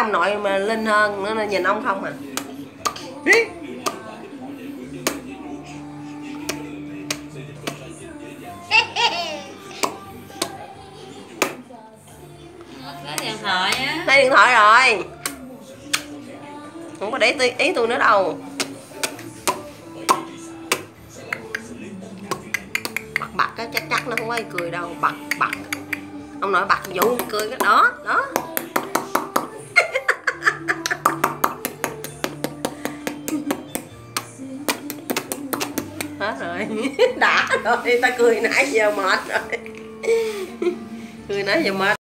ông nội mà linh hơn nữa nên nhìn ông không à. Lấy điện thoại á. Lấy điện thoại rồi. Không có để ý tôi nữa đâu. Bật á, chắc nó không có ai cười đâu. Bật ông nội bật vụ cười cái đó đó. Hết rồi. Đã rồi, ta cười nãy giờ mệt rồi. Cười nãy giờ mệt.